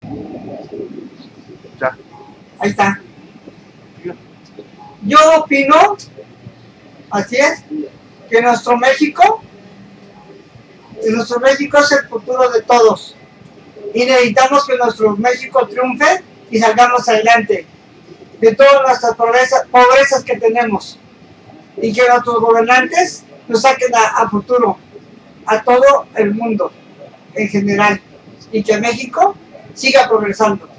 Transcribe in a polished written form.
Ya. Ahí está. Yo opino, así es, que nuestro México es el futuro de todos. Y necesitamos que nuestro México triunfe y salgamos adelante de todas nuestras pobrezas que tenemos. Y que nuestros gobernantes nos saquen a futuro, a todo el mundo en general. Y que México siga progresando.